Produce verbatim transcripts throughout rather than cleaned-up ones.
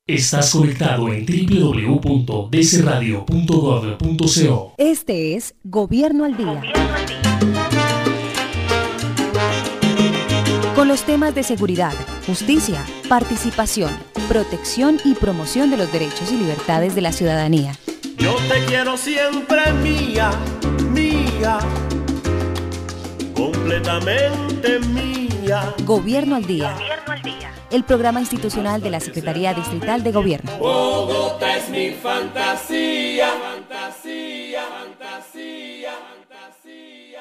Estás conectado en doble u doble u doble u punto d c radio punto gov punto co. Este es Gobierno al Día. Gobierno al Día. Con los temas de seguridad, justicia, participación, protección y promoción de los derechos y libertades de la ciudadanía. Yo te quiero siempre mía, mía, completamente mía. Gobierno al Día. Gobierno al Día. El programa institucional de la Secretaría Distrital de Gobierno. Bogotá es mi fantasía, fantasía, fantasía, fantasía.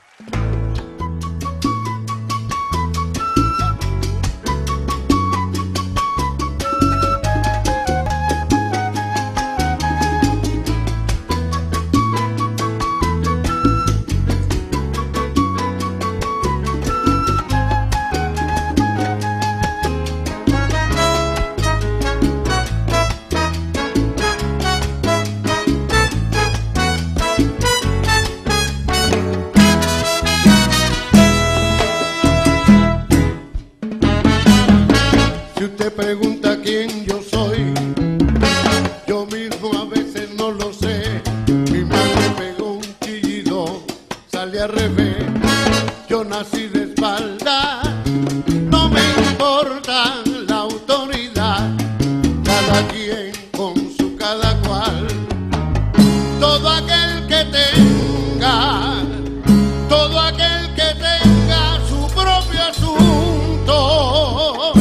Pregunta quién yo soy, yo mismo a veces no lo sé. Mi madre pegó un chillido, salí al revés, yo nací de espalda. No me importa la autoridad, cada quien con su cada cual. Todo aquel que tenga, todo aquel que tenga su propio asunto.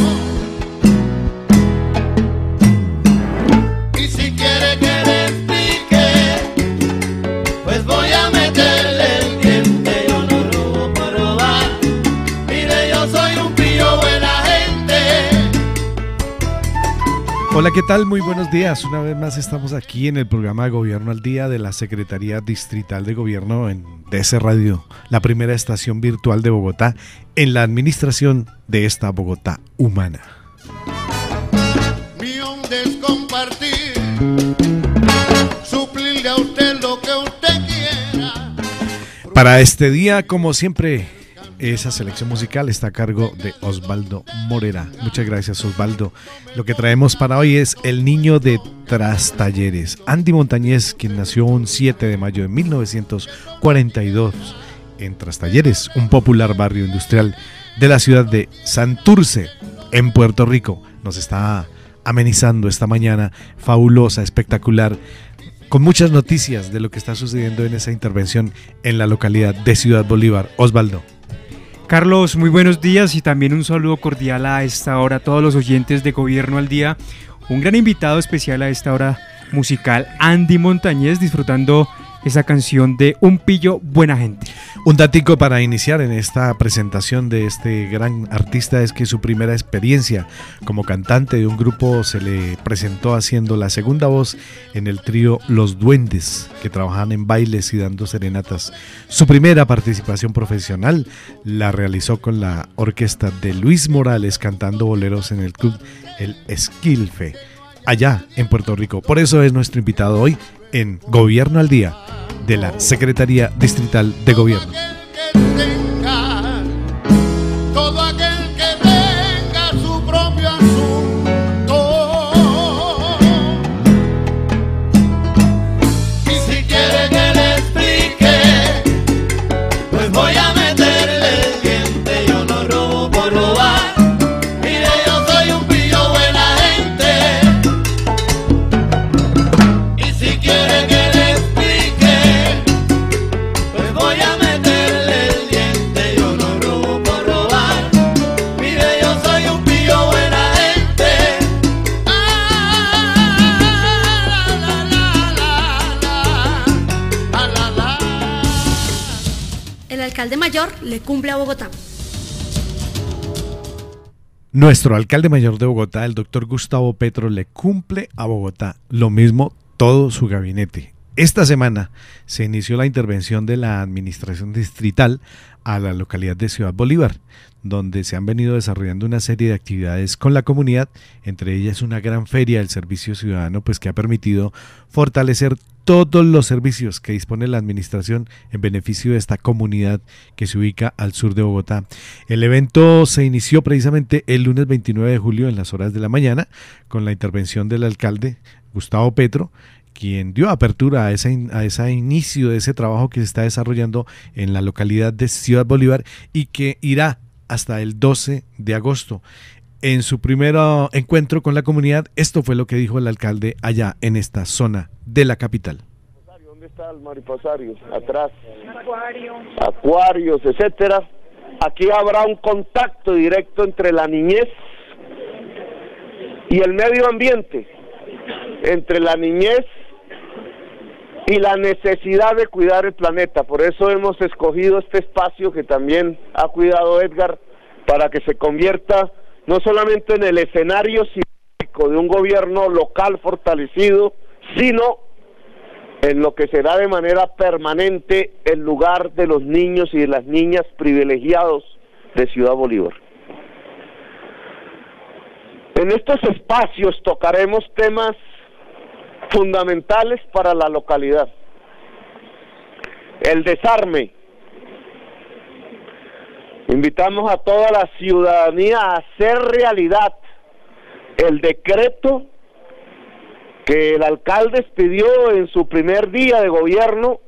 Hola, ¿qué tal? Muy buenos días. Una vez más estamos aquí en el programa Gobierno al Día de la Secretaría Distrital de Gobierno en D C Radio, la primera estación virtual de Bogotá en la administración de esta Bogotá humana. Mi onda es compartir, suplirle a usted lo que usted quiera. Para este día, como siempre, esa selección musical está a cargo de Osvaldo Morera. Muchas gracias, Osvaldo. Lo que traemos para hoy es El Niño de Trastalleres. Andy Montañez, quien nació un siete de mayo de mil novecientos cuarenta y dos en Trastalleres, un popular barrio industrial de la ciudad de Santurce, en Puerto Rico, nos está amenizando esta mañana fabulosa, espectacular, con muchas noticias de lo que está sucediendo en esa intervención en la localidad de Ciudad Bolívar. Osvaldo. Carlos, muy buenos días y también un saludo cordial a esta hora a todos los oyentes de Gobierno al Día. Un gran invitado especial a esta hora musical, Andy Montañez, disfrutando esa canción de Un Pillo Buena Gente. Un datico para iniciar en esta presentación de este gran artista es que su primera experiencia como cantante de un grupo se le presentó haciendo la segunda voz en el trío Los Duendes, que trabajan en bailes y dando serenatas. Su primera participación profesional la realizó con la orquesta de Luis Morales cantando boleros en el club El Esquilfe, allá en Puerto Rico. Por eso es nuestro invitado hoy en Gobierno al Día de la Secretaría Distrital de Gobierno. Todo aquel que tenga su propio asunto, y si quiere que le explique, pues voy a meterle el diente. Yo no robo por robar, mire, yo soy un pillo buena gente. Y si quiere que le explique, pues voy a meterle el diente. Yo no robo por robar, mire, yo soy un pillo buena gente. Ah, la, la, la, la, la, la, la. El alcalde mayor le cumple a Bogotá. Nuestro alcalde mayor de Bogotá, el doctor Gustavo Petro, le cumple a Bogotá, lo mismo todo su gabinete. Esta semana se inició la intervención de la administración distrital a la localidad de Ciudad Bolívar, donde se han venido desarrollando una serie de actividades con la comunidad, entre ellas una gran feria del servicio ciudadano, pues que ha permitido fortalecer todos los servicios que dispone la administración en beneficio de esta comunidad que se ubica al sur de Bogotá. El evento se inició precisamente el lunes veintinueve de julio en las horas de la mañana con la intervención del alcalde Gustavo Petro, quien dio apertura a ese, a ese inicio de ese trabajo que se está desarrollando en la localidad de Ciudad Bolívar y que irá hasta el doce de agosto. En su primer encuentro con la comunidad, esto fue lo que dijo el alcalde allá en esta zona de la capital. ¿Dónde está el mariposario? Atrás. Acuarios. Acuarios, etcétera. Aquí habrá un contacto directo entre la niñez y el medio ambiente, entre la niñez y la necesidad de cuidar el planeta. Por eso hemos escogido este espacio que también ha cuidado Edgar, para que se convierta no solamente en el escenario simbólico de un gobierno local fortalecido, sino en lo que será de manera permanente el lugar de los niños y de las niñas privilegiados de Ciudad Bolívar. En estos espacios tocaremos temas fundamentales para la localidad. El desarme. Invitamos a toda la ciudadanía a hacer realidad el decreto que el alcalde expidió en su primer día de gobierno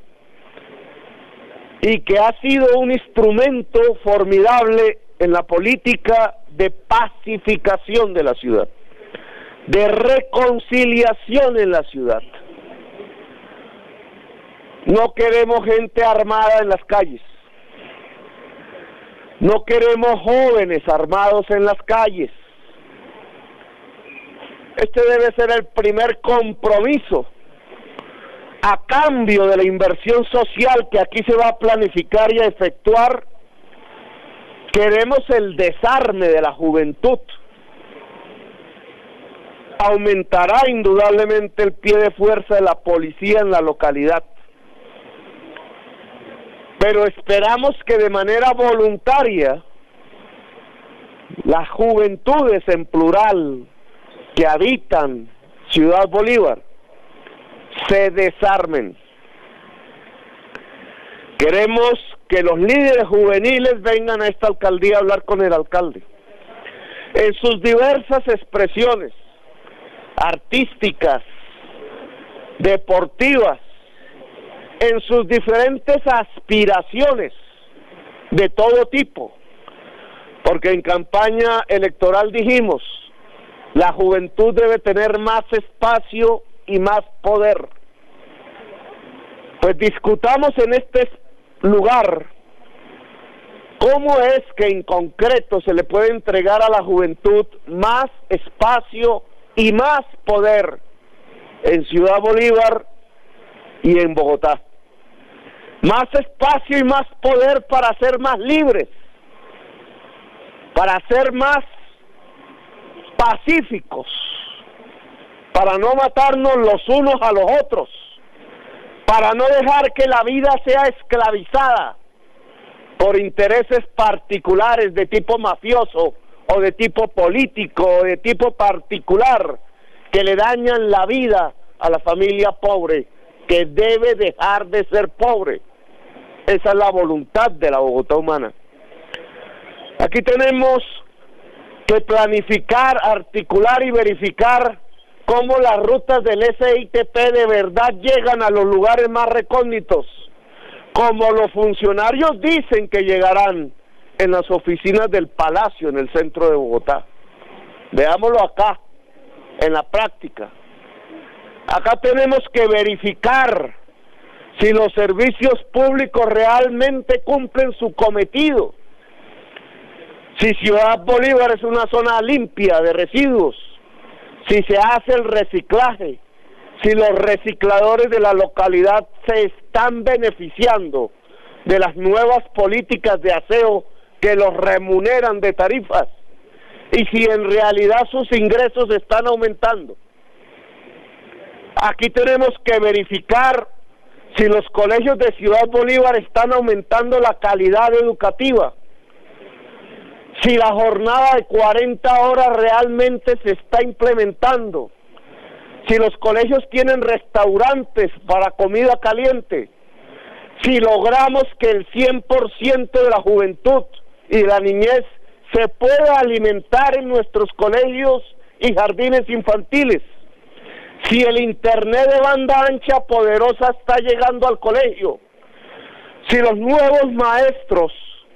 y que ha sido un instrumento formidable en la política de pacificación de la ciudad, de reconciliación en la ciudad. No queremos gente armada en las calles. No queremos jóvenes armados en las calles. Este debe ser el primer compromiso a cambio de la inversión social que aquí se va a planificar y a efectuar. Queremos el desarme de la juventud. Aumentará indudablemente el pie de fuerza de la policía en la localidad. Pero esperamos que de manera voluntaria las juventudes en plural que habitan Ciudad Bolívar se desarmen. Queremos que los líderes juveniles vengan a esta alcaldía a hablar con el alcalde en sus diversas expresiones artísticas, deportivas, en sus diferentes aspiraciones de todo tipo, porque en campaña electoral dijimos, la juventud debe tener más espacio y más poder. Pues discutamos en este lugar cómo es que en concreto se le puede entregar a la juventud más espacio y más poder en Ciudad Bolívar y en Bogotá. Más espacio y más poder para ser más libres, para ser más pacíficos, para no matarnos los unos a los otros, para no dejar que la vida sea esclavizada por intereses particulares de tipo mafioso o de tipo político o de tipo particular que le dañan la vida a la familia pobre, que debe dejar de ser pobre. Esa es la voluntad de la Bogotá humana. Aquí tenemos que planificar, articular y verificar cómo las rutas del S I T P de verdad llegan a los lugares más recónditos, como los funcionarios dicen que llegarán en las oficinas del Palacio en el centro de Bogotá. Veámoslo acá, en la práctica. Acá tenemos que verificar si los servicios públicos realmente cumplen su cometido, si Ciudad Bolívar es una zona limpia de residuos, si se hace el reciclaje, si los recicladores de la localidad se están beneficiando de las nuevas políticas de aseo que los remuneran de tarifas, y si en realidad sus ingresos están aumentando. Aquí tenemos que verificar si los colegios de Ciudad Bolívar están aumentando la calidad educativa, si la jornada de cuarenta horas realmente se está implementando, si los colegios tienen restaurantes para comida caliente, si logramos que el cien por ciento de la juventud y la niñez se pueda alimentar en nuestros colegios y jardines infantiles, si el internet de banda ancha poderosa está llegando al colegio, si los nuevos maestros,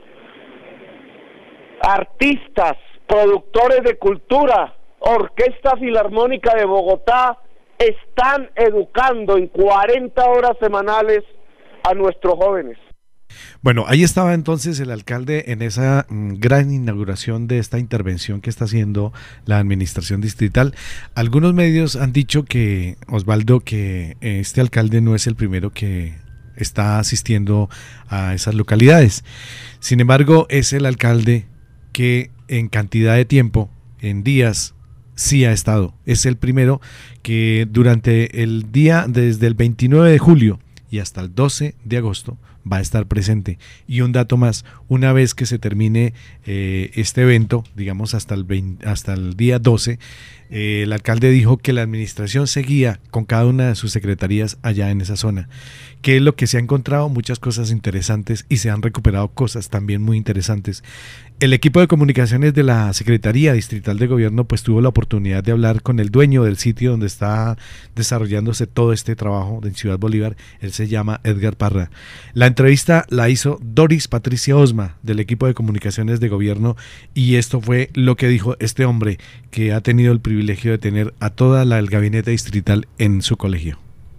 artistas, productores de cultura, Orquesta Filarmónica de Bogotá están educando en cuarenta horas semanales a nuestros jóvenes. Bueno, ahí estaba entonces el alcalde en esa mm, gran inauguración de esta intervención que está haciendo la administración distrital. Algunos medios han dicho que, Osvaldo, que este alcalde no es el primero que está asistiendo a esas localidades. Sin embargo, es el alcalde que en cantidad de tiempo, en días, sí ha estado. Es el primero que durante el día, desde el veintinueve de julio y hasta el doce de agosto, va a estar presente. Y un dato más, una vez que se termine eh, este evento, digamos hasta el, veinte, hasta el día doce, eh, el alcalde dijo que la administración seguía con cada una de sus secretarías allá en esa zona. ¿Qué es lo que se ha encontrado? Muchas cosas interesantes y se han recuperado cosas también muy interesantes. El equipo de comunicaciones de la Secretaría Distrital de Gobierno pues tuvo la oportunidad de hablar con el dueño del sitio donde está desarrollándose todo este trabajo en Ciudad Bolívar. Él se llama Edgar Parra. La entrevista la hizo Doris Patricia Osma del equipo de comunicaciones de Gobierno y esto fue lo que dijo este hombre que ha tenido el privilegio de tener a toda la, el gabinete distrital en su colegio.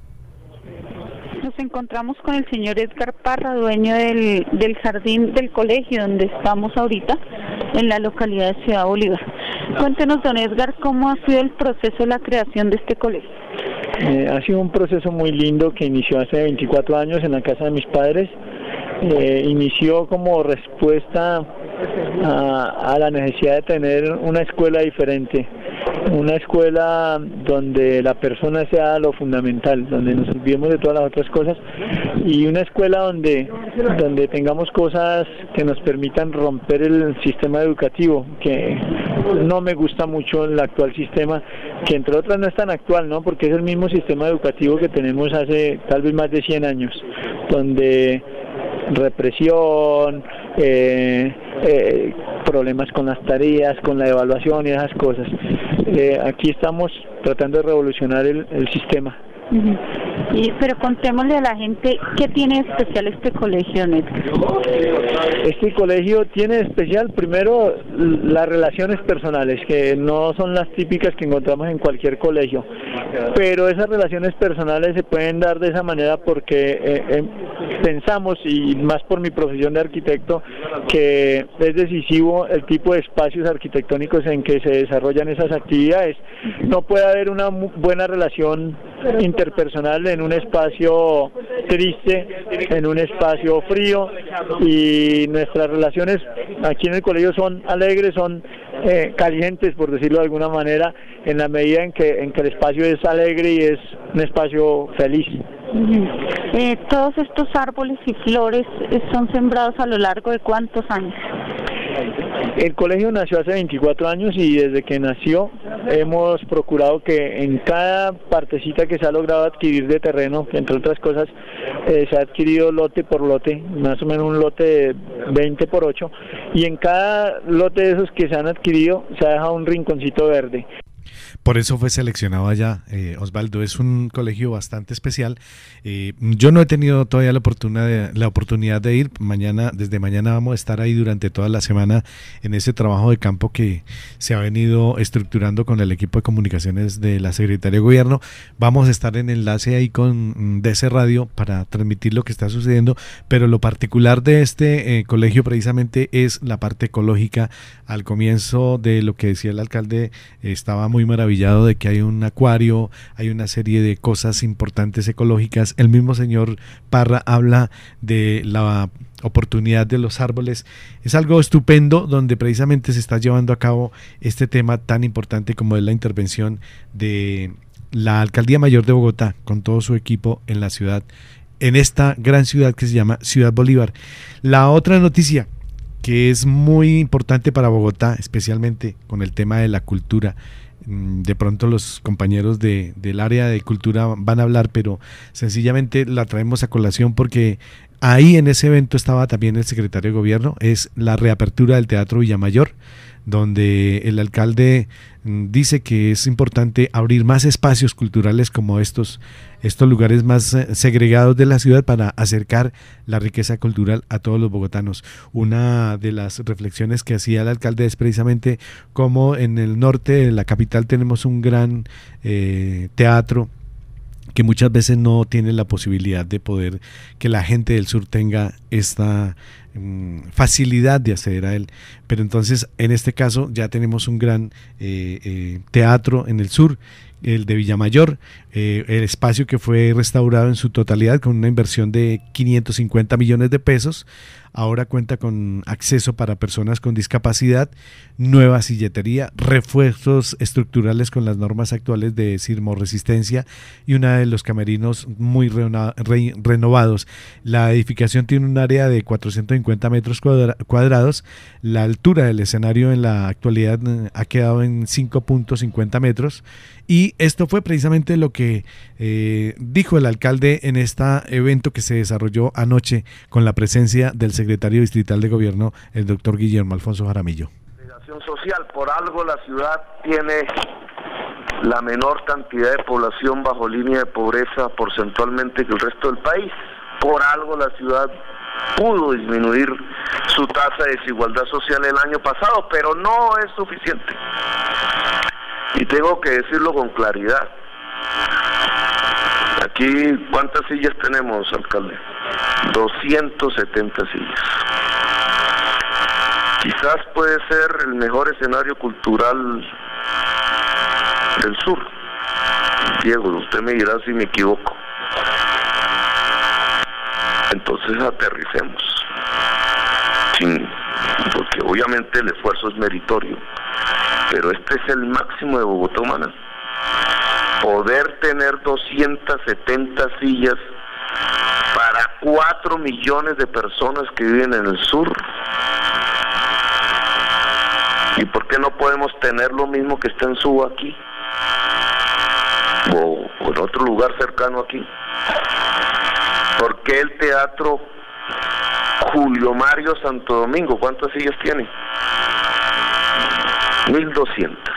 Nos encontramos con el señor Edgar Parra, dueño del, del jardín del colegio donde estamos ahorita, en la localidad de Ciudad Bolívar. Cuéntenos, don Edgar, cómo ha sido el proceso de la creación de este colegio. Eh, ha sido un proceso muy lindo que inició hace veinticuatro años en la casa de mis padres. Eh, inició como respuesta a, a la necesidad de tener una escuela diferente, una escuela donde la persona sea lo fundamental, donde nos olvidemos de todas las otras cosas, y una escuela donde, donde tengamos cosas que nos permitan romper el sistema educativo, que no me gusta mucho el actual sistema, que entre otras no es tan actual, ¿no? Porque es el mismo sistema educativo que tenemos hace tal vez más de cien años, donde represión, eh, eh, problemas con las tareas, con la evaluación y esas cosas. Eh, aquí estamos tratando de revolucionar el, el sistema. Uh-huh. Y, pero contémosle a la gente qué tiene de especial este colegio, Edgar. Este colegio tiene de especial, primero, las relaciones personales, que no son las típicas que encontramos en cualquier colegio, pero esas relaciones personales se pueden dar de esa manera porque eh, eh, pensamos, y más por mi profesión de arquitecto, que es decisivo el tipo de espacios arquitectónicos en que se desarrollan esas actividades. No puede haber una buena relación interpersonal en un espacio triste, en un espacio frío, y nuestras relaciones aquí en el colegio son alegres, son eh, calientes, por decirlo de alguna manera, en la medida en que, en que el espacio es alegre y es un espacio feliz. Uh-huh. eh, todos estos árboles y flores eh, son sembrados a lo largo de ¿cuántos años? El colegio nació hace veinticuatro años y desde que nació hemos procurado que en cada partecita que se ha logrado adquirir de terreno, que entre otras cosas eh, se ha adquirido lote por lote, más o menos un lote de veinte por ocho, y en cada lote de esos que se han adquirido se ha dejado un rinconcito verde. Por eso fue seleccionado allá, eh, Osvaldo. Es un colegio bastante especial. Eh, yo no he tenido todavía la oportunidad, de, la oportunidad de ir. Mañana, desde mañana vamos a estar ahí durante toda la semana en ese trabajo de campo que se ha venido estructurando con el equipo de comunicaciones de la Secretaría de Gobierno. Vamos a estar en enlace ahí con D C Radio para transmitir lo que está sucediendo, pero lo particular de este eh, colegio precisamente es la parte ecológica. Al comienzo de lo que decía el alcalde, eh, estaba muy maravillado de que hay un acuario, hay una serie de cosas importantes ecológicas. El mismo señor Parra habla de la oportunidad de los árboles. Es algo estupendo donde precisamente se está llevando a cabo este tema tan importante como es la intervención de la Alcaldía Mayor de Bogotá con todo su equipo en la ciudad, en esta gran ciudad que se llama Ciudad Bolívar. La otra noticia que es muy importante para Bogotá, especialmente con el tema de la cultura, de pronto los compañeros de, del área de cultura van a hablar, pero sencillamente la traemos a colación porque ahí en ese evento estaba también el secretario de gobierno. Es la reapertura del Teatro Villamayor, donde el alcalde dice que es importante abrir más espacios culturales como estos, estos lugares más segregados de la ciudad para acercar la riqueza cultural a todos los bogotanos. Una de las reflexiones que hacía el alcalde es precisamente cómo en el norte de la capital tenemos un gran eh, teatro que muchas veces no tiene la posibilidad de poder que la gente del sur tenga esta um, facilidad de acceder a él. Pero entonces en este caso ya tenemos un gran eh, eh, teatro en el sur, el de Villamayor, eh, el espacio que fue restaurado en su totalidad con una inversión de quinientos cincuenta millones de pesos. Ahora cuenta con acceso para personas con discapacidad, nueva silletería, refuerzos estructurales con las normas actuales de sismoresistencia y una de los camerinos muy re- re- renovados. La edificación tiene un área de cuatrocientos cincuenta metros cuadra- cuadrados. La altura del escenario en la actualidad eh, ha quedado en cinco punto cincuenta metros. Y esto fue precisamente lo que eh, dijo el alcalde en este evento que se desarrolló anoche con la presencia del secretario distrital de gobierno, el doctor Guillermo Alfonso Jaramillo. Social, por algo la ciudad tiene la menor cantidad de población bajo línea de pobreza porcentualmente que el resto del país. Por algo la ciudad pudo disminuir su tasa de desigualdad social el año pasado, pero no es suficiente. Y tengo que decirlo con claridad. Aquí, ¿cuántas sillas tenemos, alcalde? doscientas setenta sillas. Quizás puede ser el mejor escenario cultural del sur. Diego, usted me dirá si me equivoco. Entonces aterricemos. Sí, porque obviamente el esfuerzo es meritorio, pero este es el máximo de Bogotá humana. Poder tener doscientas setenta sillas para cuatro millones de personas que viven en el sur. ¿Y por qué no podemos tener lo mismo que está en Suba aquí? O, o en otro lugar cercano aquí. ¿Por qué el teatro Julio Mario Santo Domingo, cuántas sillas tiene? mil doscientas.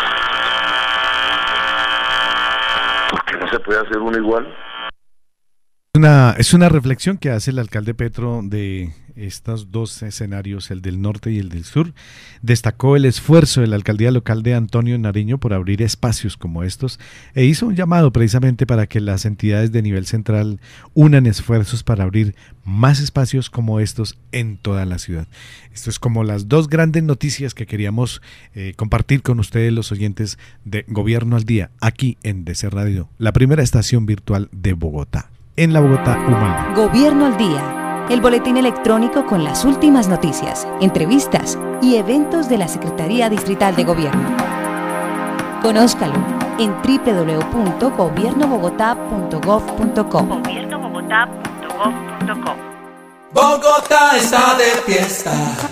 ¿Por qué no se puede hacer uno igual? Una, es una reflexión que hace el alcalde Petro de estos dos escenarios, el del norte y el del sur. Destacó el esfuerzo de la alcaldía local de Antonio Nariño por abrir espacios como estos e hizo un llamado precisamente para que las entidades de nivel central unan esfuerzos para abrir más espacios como estos en toda la ciudad. Esto es como las dos grandes noticias que queríamos eh, compartir con ustedes, los oyentes de Gobierno al Día, aquí en D C Radio, la primera estación virtual de Bogotá, en la Bogotá humana. Gobierno al Día, el boletín electrónico con las últimas noticias, entrevistas y eventos de la Secretaría Distrital de Gobierno. Conózcalo en doble u doble u doble u punto gobierno bogotá punto gov punto co. gobierno bogotá punto gov punto co. Bogotá está de fiesta.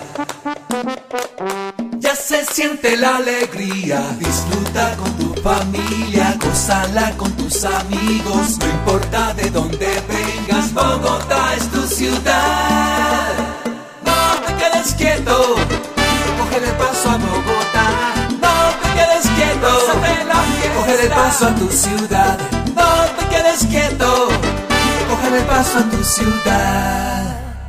Ya se siente la alegría. Disfruta con tu familia, gózala con tus amigos. No importa de dónde vengas, Bogotá es tu ciudad. No te quedes quieto, cógele paso a Bogotá. No te quedes quieto, cógele paso a tu ciudad. No te quedes quieto, cógele paso a tu ciudad.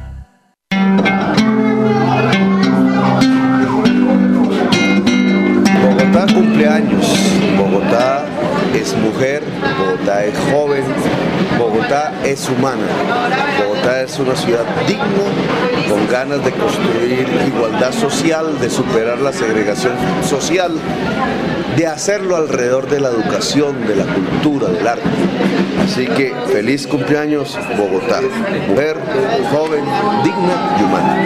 Bogotá cumple años, Bogotá es mujer, Bogotá es joven, Bogotá es humana, Bogotá es una ciudad digna, con ganas de construir igualdad social, de superar la segregación social, de hacerlo alrededor de la educación, de la cultura, del arte. Así que feliz cumpleaños Bogotá, mujer, joven, digna y humana.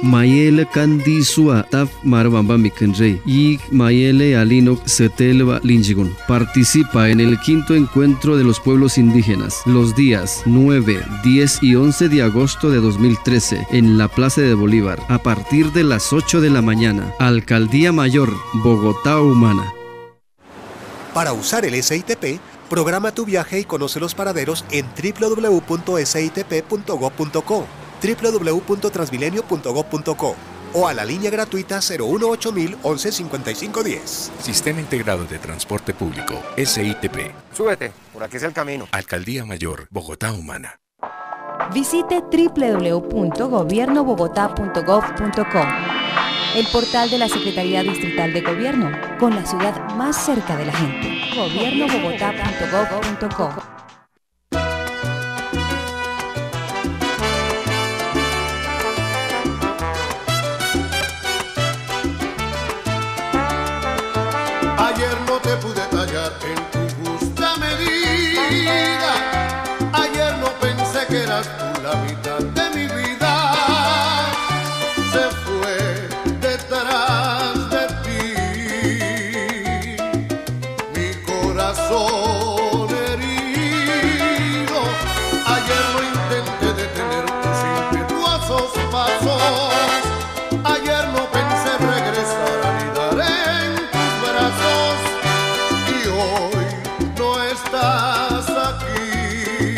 Mayele Candisua Taf Marabamba Mikenrey y Mayele Alino Setelva Linjigun. Participa en el quinto encuentro de los pueblos indígenas los días nueve, diez y once de agosto de dos mil trece en la Plaza de Bolívar a partir de las ocho de la mañana. Alcaldía Mayor, Bogotá Humana. Para usar el S I T P, programa tu viaje y conoce los paraderos en w w w punto s i t p punto gov punto co, w w w punto transmilenio punto gov punto co o a la línea gratuita cero uno ocho mil once cincuenta y cinco diez. Sistema Integrado de Transporte Público, S I T P. Súbete, por aquí es el camino. Alcaldía Mayor, Bogotá Humana. Visite w w w punto gobierno bogotá punto gov punto co, el portal de la Secretaría Distrital de Gobierno, con la ciudad más cerca de la gente. gobierno bogotá punto gov punto co. Ayer no te pude tallar en tu justa medida. Ayer no pensé que eras tú la mitad de mi vida. Se fue detrás de ti mi corazón herido. Ayer no intenté detener tus impetuosos pasos. Ayer no pensé regresar a anidar en tus brazos. Y hoy no estás aquí.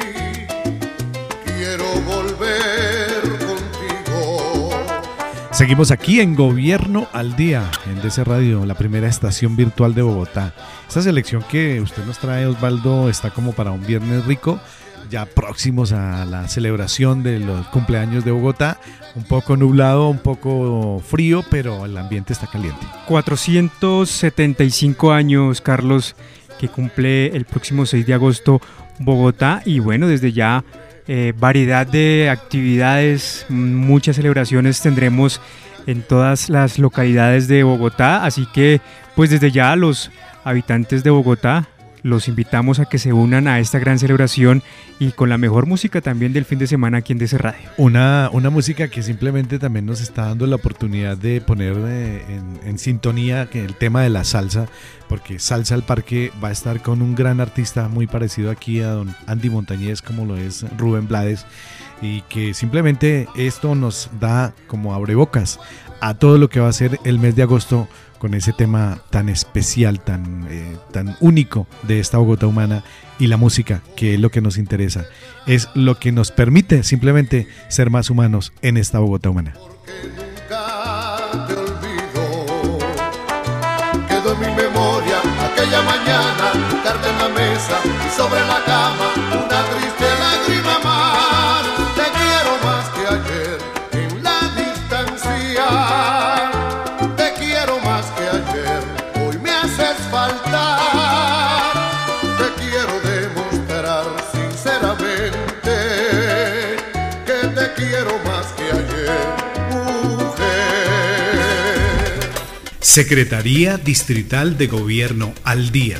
Quiero volver contigo. Seguimos aquí en Gobierno al Día, en D C Radio, la primera estación virtual de Bogotá. Esta selección que usted nos trae, Osvaldo, está como para un viernes rico, ya próximos a la celebración de los cumpleaños de Bogotá. Un poco nublado, un poco frío, pero el ambiente está caliente. cuatrocientos setenta y cinco años, Carlos, que cumple el próximo seis de agosto Bogotá. Y bueno, desde ya eh, variedad de actividades, muchas celebraciones tendremos en todas las localidades de Bogotá. Así que pues desde ya los habitantes de Bogotá los invitamos a que se unan a esta gran celebración y con la mejor música también del fin de semana aquí en D C Radio. Una, una música que simplemente también nos está dando la oportunidad de poner eh, en, en sintonía que el tema de la salsa, porque Salsa al Parque va a estar con un gran artista muy parecido aquí a don Andy Montañez, como lo es Rubén Blades, y que simplemente esto nos da como abrebocas a todo lo que va a ser el mes de agosto con ese tema tan especial, tan, eh, tan único de esta Bogotá humana, y la música, que es lo que nos interesa, es lo que nos permite simplemente ser más humanos en esta Bogotá humana. Te olvido, quedó en mi memoria aquella mañana, tarde en la mesa y sobre la cama, una triste lágrima más. Te quiero más que ayer en la distancia. Hoy me haces faltar. Te quiero demostrar sinceramente que te quiero más que ayer, mujer. Secretaría Distrital de Gobierno al Día.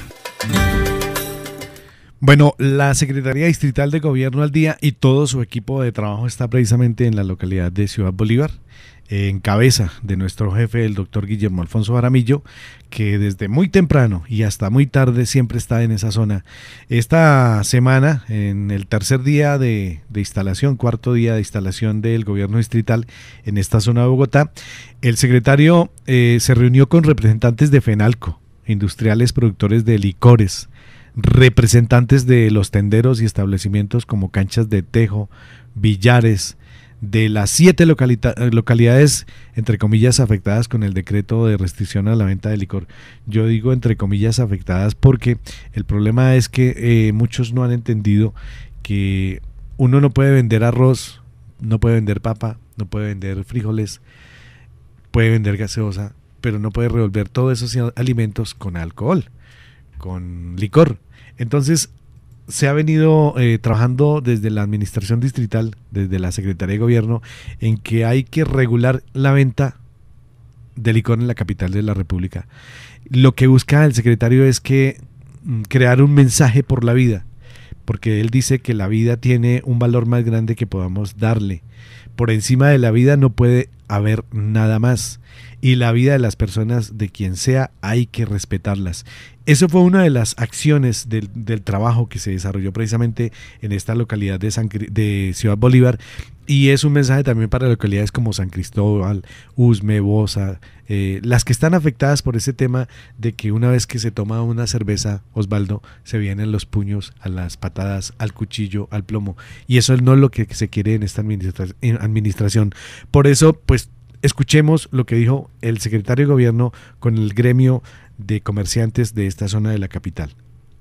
Bueno, la Secretaría Distrital de Gobierno al Día y todo su equipo de trabajo está precisamente en la localidad de Ciudad Bolívar, en cabeza de nuestro jefe, el doctor Guillermo Alfonso Jaramillo, que desde muy temprano y hasta muy tarde siempre está en esa zona. Esta semana, en el tercer día de, de instalación, cuarto día de instalación del gobierno distrital en esta zona de Bogotá, el secretario eh, se reunió con representantes de FENALCO, industriales productores de licores, representantes de los tenderos y establecimientos como canchas de tejo, billares, de las siete localidades, entre comillas, afectadas con el decreto de restricción a la venta de licor. Yo digo entre comillas afectadas porque el problema es que eh, muchos no han entendido que uno no puede vender arroz, no puede vender papa, no puede vender frijoles, puede vender gaseosa, pero no puede revolver todos esos alimentos con alcohol, con licor. Entonces se ha venido eh, trabajando desde la administración distrital, desde la Secretaría de Gobierno, en que hay que regular la venta de licor en la capital de la República. Lo que busca el secretario es que mm, crear un mensaje por la vida, porque él dice que la vida tiene un valor más grande que podamos darle, Por encima de la vida no puede haber nada más. Y la vida de las personas, de quien sea, hay que respetarlas. Eso fue una de las acciones del, del trabajo que se desarrolló precisamente en esta localidad de, San, de Ciudad Bolívar, y es un mensaje también para localidades como San Cristóbal, Usme, Bosa, eh, las que están afectadas por ese tema de que una vez que se toma una cerveza, Osvaldo, se vienen los puños a las patadas, al cuchillo, al plomo, y eso no es lo que se quiere en esta administra administración. Por eso, pues, escuchemos lo que dijo el secretario de Gobierno con el gremio de comerciantes de esta zona de la capital.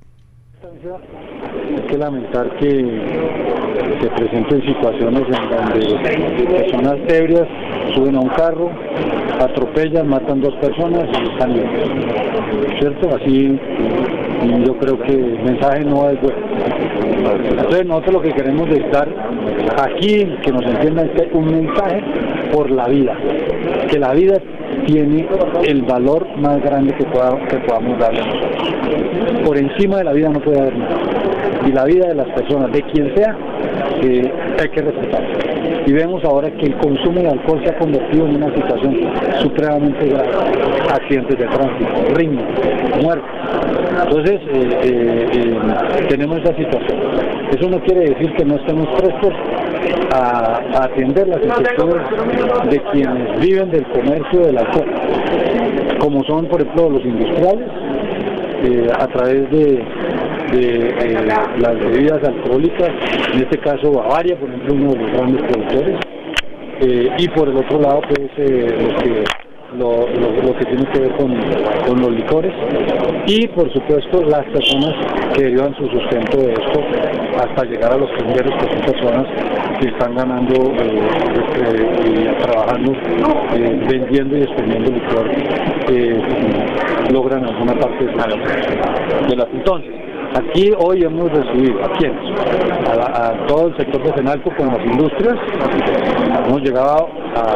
Hay que lamentar que se presenten situaciones en donde personas ebrias suben a un carro, atropellan, matan dos personas y están libres, ¿cierto? Así yo creo que el mensaje no es bueno. Entonces nosotros lo que queremos es dar aquí, que nos entiendan, es un mensaje por la vida, que la vida tiene el valor más grande que, pueda, que podamos darle a nosotros. Por encima de la vida no puede haber nada. Y la vida de las personas, de quien sea, eh, hay que respetar. Y vemos ahora que el consumo de alcohol se ha convertido en una situación supremamente grave. Accidentes de tránsito, riñas, muertes. Entonces, eh, eh, eh, tenemos esa situación. Eso no quiere decir que no estemos prestos a, a atender las inquietudes de quienes viven del comercio del alcohol, como son, por ejemplo, los industriales, eh, a través de, de eh, las bebidas alcohólicas, en este caso Bavaria, por ejemplo, uno de los grandes productores, eh, y por el otro lado, pues, eh, los que Lo, lo, lo que tiene que ver con, con los licores, y por supuesto las personas que derivan su sustento de esto hasta llegar a los primeros, que son personas que están ganando eh, y trabajando, eh, vendiendo y expendiendo licor, eh, logran alguna parte de la, de la entonces. Aquí hoy hemos recibido, ¿a quiénes? A, la, a todo el sector de Fenalco con las industrias. Hemos llegado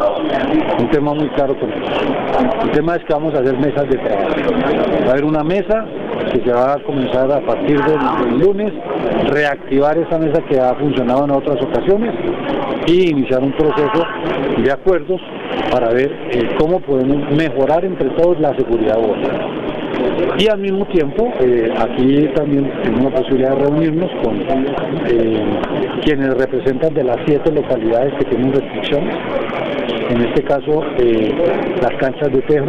a un tema muy claro con esto. El tema es que vamos a hacer mesas de trabajo. Va a haber una mesa que se va a comenzar a partir del, del lunes, reactivar esa mesa que ha funcionado en otras ocasiones y iniciar un proceso de acuerdos para ver eh, cómo podemos mejorar entre todos la seguridad de Bogotá. Y al mismo tiempo, eh, aquí también tenemos la posibilidad de reunirnos con eh, quienes representan de las siete localidades que tienen restricciones, en este caso eh, las canchas de tejo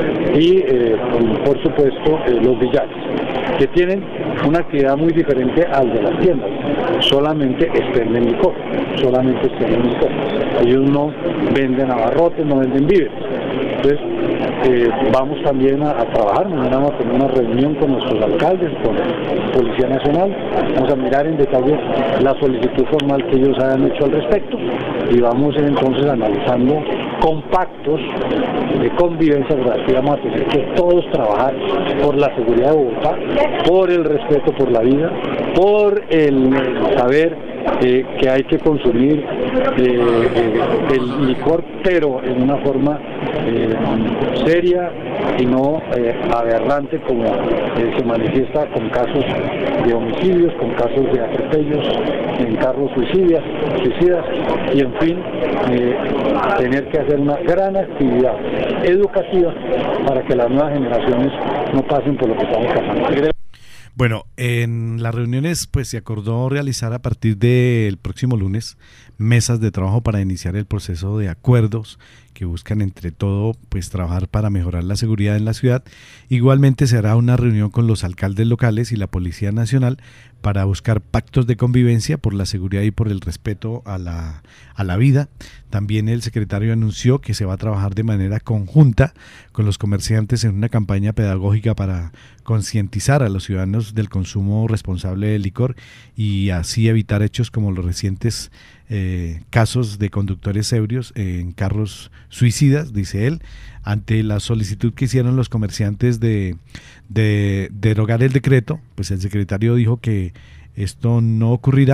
y eh, por supuesto eh, los billares, que tienen una actividad muy diferente al de las tiendas, solamente expenden licor, solamente expenden licor. Ellos no venden abarrotes, no venden víveres. Entonces, eh, vamos también a, a trabajar, mañana vamos a tener una reunión con nuestros alcaldes, con la Policía Nacional, vamos a mirar en detalle la solicitud formal que ellos hayan hecho al respecto y vamos entonces analizando compactos de convivencia, porque aquí vamos a tener que todos trabajar por la seguridad de Bogotá, por el respeto por la vida, por el saber Eh, que hay que consumir eh, eh, el licor, pero en una forma eh, seria y no eh, aberrante como eh, se manifiesta con casos de homicidios, con casos de atropellos en carros suicidas, suicidas y en fin, eh, tener que hacer una gran actividad educativa para que las nuevas generaciones no pasen por lo que estamos pasando. Bueno, en las reuniones pues se acordó realizar a partir del próximo lunes mesas de trabajo para iniciar el proceso de acuerdos que buscan entre todo pues trabajar para mejorar la seguridad en la ciudad. Igualmente se hará una reunión con los alcaldes locales y la Policía Nacional para buscar pactos de convivencia por la seguridad y por el respeto a la, a la vida. También el secretario anunció que se va a trabajar de manera conjunta con los comerciantes en una campaña pedagógica para concientizar a los ciudadanos del consumo responsable del licor y así evitar hechos como los recientes eh, casos de conductores ebrios en carros suicidas, dice él. Ante la solicitud que hicieron los comerciantes de, de, de derogar el decreto, pues el secretario dijo que esto no ocurrirá.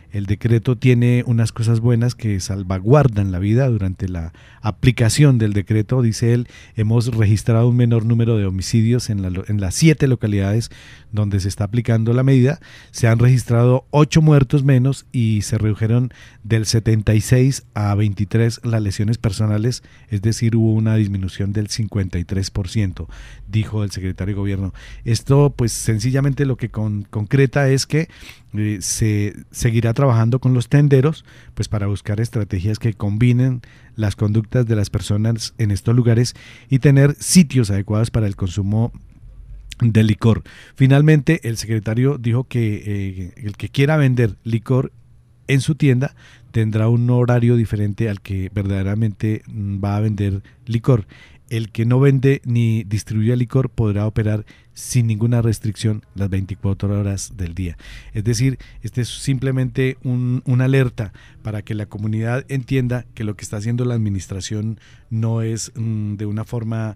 El decreto tiene unas cosas buenas que salvaguardan la vida. Durante la aplicación del decreto, dice él, hemos registrado un menor número de homicidios en, la, en las siete localidades donde se está aplicando la medida. Se han registrado ocho muertos menos y se redujeron del setenta y seis a veintitrés las lesiones personales, es decir, hubo una disminución del cincuenta y tres por ciento, dijo el secretario de Gobierno. Esto, pues, sencillamente lo que con, concreta es que eh, se seguirá trabajando con los tenderos, pues, para buscar estrategias que combinen las conductas de las personas en estos lugares y tener sitios adecuados para el consumo de licor. Finalmente, el secretario dijo que eh, el que quiera vender licor en su tienda tendrá un horario diferente al que verdaderamente va a vender licor. El que no vende ni distribuye licor podrá operar sin ninguna restricción las veinticuatro horas del día. Es decir, este es simplemente un, una alerta para que la comunidad entienda que lo que está haciendo la administración no es mm, de una forma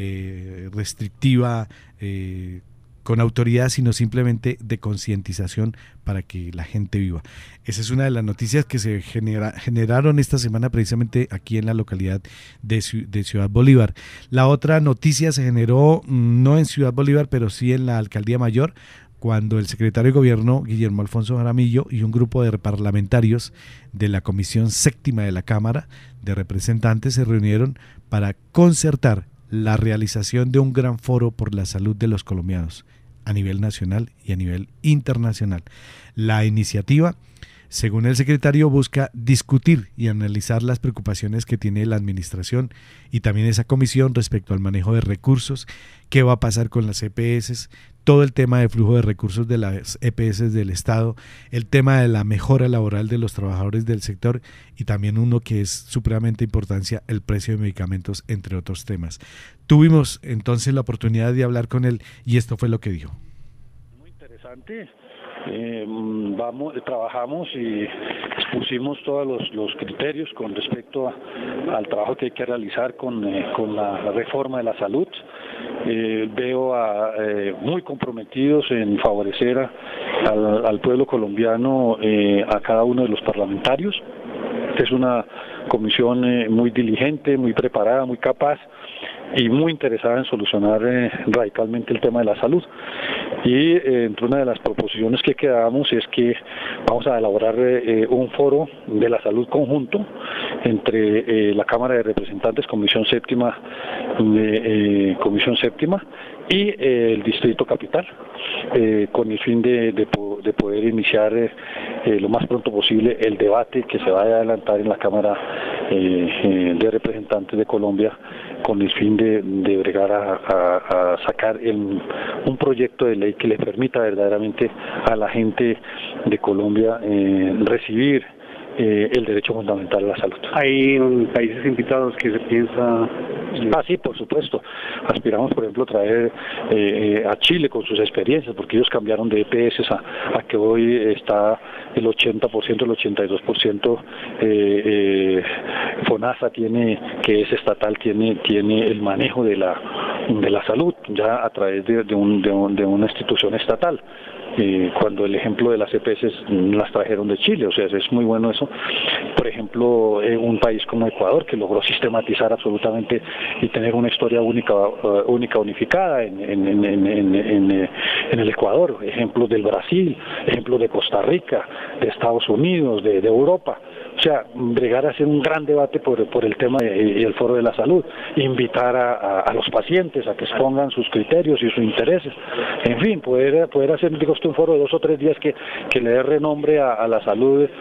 eh, restrictiva, eh, con autoridad, sino simplemente de concientización para que la gente viva. Esa es una de las noticias que se genera, generaron esta semana precisamente aquí en la localidad de, de Ciudad Bolívar. La otra noticia se generó no en Ciudad Bolívar, pero sí en la Alcaldía Mayor, cuando el secretario de Gobierno, Guillermo Alfonso Jaramillo, y un grupo de parlamentarios de la Comisión Séptima de la Cámara de Representantes se reunieron para concertar la realización de un gran foro por la salud de los colombianos a nivel nacional y a nivel internacional. La iniciativa, según el secretario, busca discutir y analizar las preocupaciones que tiene la administración y también esa comisión respecto al manejo de recursos, qué va a pasar con las E P S, todo el tema de flujo de recursos de las E P S del Estado, el tema de la mejora laboral de los trabajadores del sector y también uno que es supremamente importancia, el precio de medicamentos, entre otros temas. Tuvimos entonces la oportunidad de hablar con él y esto fue lo que dijo. Muy interesante. Eh, vamos, trabajamos y expusimos todos los, los criterios con respecto a, al trabajo que hay que realizar con, eh, con la reforma de la salud. Eh, veo a, eh, muy comprometidos en favorecer a, al, al pueblo colombiano, eh, a cada uno de los parlamentarios. Es una comisión eh, muy diligente, muy preparada, muy capaz y muy interesada en solucionar eh, radicalmente el tema de la salud. Y eh, entre una de las proposiciones que quedamos es que vamos a elaborar eh, un foro de la salud conjunto entre eh, la Cámara de Representantes, Comisión Séptima, eh, eh, Comisión Séptima y eh, el Distrito Capital, eh, con el fin de, de, de poder iniciar eh, eh, lo más pronto posible el debate que se vaya a adelantar en la Cámara eh, eh, de Representantes de Colombia, con el fin de, de bregar a, a, a sacar el, un proyecto de ley que le permita verdaderamente a la gente de Colombia eh, recibir eh, el derecho fundamental a la salud. ¿Hay países invitados que se piensa? Ah, sí, por supuesto. Aspiramos, por ejemplo, a traer eh, a Chile con sus experiencias, porque ellos cambiaron de E P S a, a que hoy está el ochenta por ciento, el ochenta y dos por ciento eh, eh, FONASA tiene, que es estatal, tiene tiene el manejo de la de la salud ya a través de, de, un, de, un, de una institución estatal. Eh, cuando el ejemplo de las E P S las trajeron de Chile, o sea, es muy bueno eso. Por ejemplo, eh, un país como Ecuador, que logró sistematizar absolutamente y tener una historia única, uh, única unificada en, en, en, en, en, en, en el Ecuador, ejemplos del Brasil, ejemplos de Costa Rica, de Estados Unidos, de, de Europa. O sea, bregar a hacer un gran debate por, por el tema y el foro de la salud, invitar a, a, a los pacientes a que expongan sus criterios y sus intereses, en fin, poder poder hacer, digo, un foro de dos o tres días que, que le dé renombre a, a la salud eh,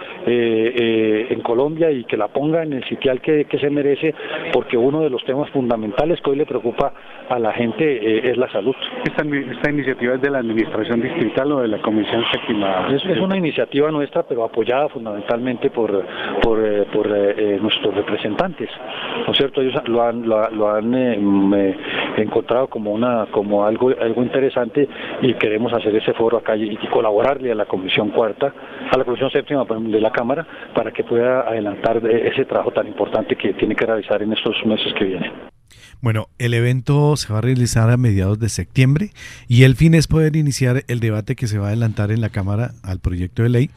eh, en Colombia y que la ponga en el sitial que, que se merece, porque uno de los temas fundamentales que hoy le preocupa a la gente eh, es la salud. ¿Esta, ¿Esta iniciativa es de la administración distrital o de la Comisión Séptima? Es, es una iniciativa nuestra, pero apoyada fundamentalmente por por, eh, por eh, nuestros representantes, ¿no es cierto? Ellos lo han lo, lo han eh, me, encontrado como una como algo algo interesante y queremos hacer ese foro acá y, y colaborarle a la Comisión Cuarta, a la Comisión Séptima de la Cámara, para que pueda adelantar ese trabajo tan importante que tiene que realizar en estos meses que vienen. Bueno, el evento se va a realizar a mediados de septiembre y el fin es poder iniciar el debate que se va a adelantar en la Cámara al proyecto de ley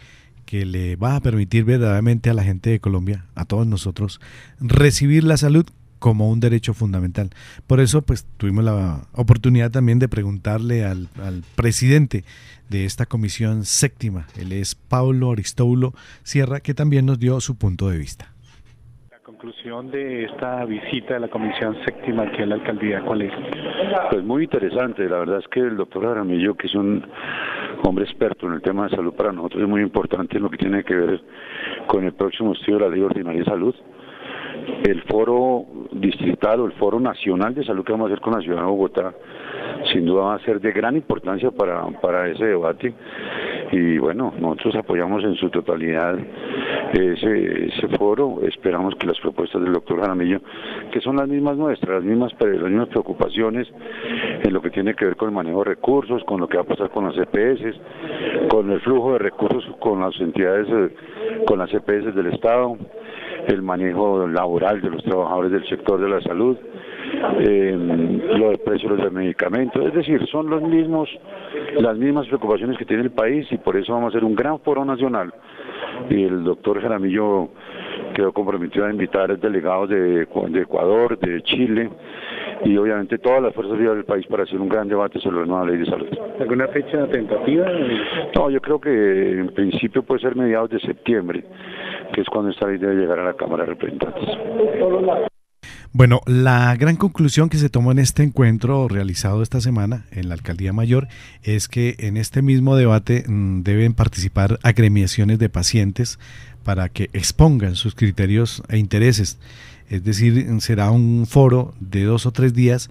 que le va a permitir verdaderamente a la gente de Colombia, a todos nosotros, recibir la salud como un derecho fundamental. Por eso pues tuvimos la oportunidad también de preguntarle al, al presidente de esta comisión séptima, él es Pablo Aristóbulo Sierra, que también nos dio su punto de vista. La conclusión de esta visita de la comisión séptima aquí en la alcaldía, ¿cuál es? Pues muy interesante, la verdad es que el doctor Jaramillo, que es un hombre experto en el tema de salud, para nosotros es muy importante en lo que tiene que ver con el próximo estudio de la Ley Ordinaria de Salud. El foro distrital o el foro nacional de salud que vamos a hacer con la ciudad de Bogotá, sin duda va a ser de gran importancia para, para ese debate, y bueno, nosotros apoyamos en su totalidad ese, ese foro. Esperamos que las propuestas del doctor Jaramillo, que son las mismas nuestras, las mismas, las mismas preocupaciones en lo que tiene que ver con el manejo de recursos, con lo que va a pasar con las E P S, con el flujo de recursos con las entidades, con las E P S del Estado, el manejo laboral de los trabajadores del sector de la salud, eh, lo del precio de los medicamentos, es decir, son los mismos, las mismas preocupaciones que tiene el país, y por eso vamos a hacer un gran foro nacional, y el doctor Jaramillo quedó comprometido a invitar delegados de, de Ecuador, de Chile, y obviamente todas las fuerzas vivas del país para hacer un gran debate sobre la nueva ley de salud. ¿Alguna fecha tentativa? No, yo creo que en principio puede ser mediados de septiembre, que es cuando esta ley debe llegar a la Cámara de Representantes. Bueno, la gran conclusión que se tomó en este encuentro realizado esta semana en la Alcaldía Mayor es que en este mismo debate mmm, deben participar agremiaciones de pacientes para que expongan sus criterios e intereses. Es decir, será un foro de dos o tres días